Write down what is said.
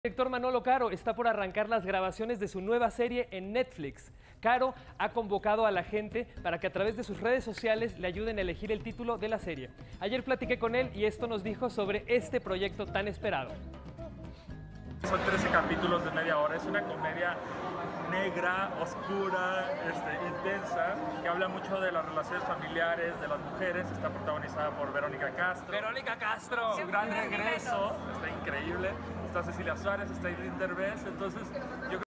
El director Manolo Caro está por arrancar las grabaciones de su nueva serie en Netflix. Caro ha convocado a la gente para que a través de sus redes sociales le ayuden a elegir el título de la serie. Ayer platiqué con él y esto nos dijo sobre este proyecto tan esperado. Son 13 capítulos de media hora, es una comedia negra, oscura, intensa, que habla mucho de las relaciones familiares, de las mujeres. Está protagonizada por Verónica Castro. ¡Verónica Castro! Su gran regreso, está increíble. Está Cecilia Suárez, está Irene Derbez, entonces yo creo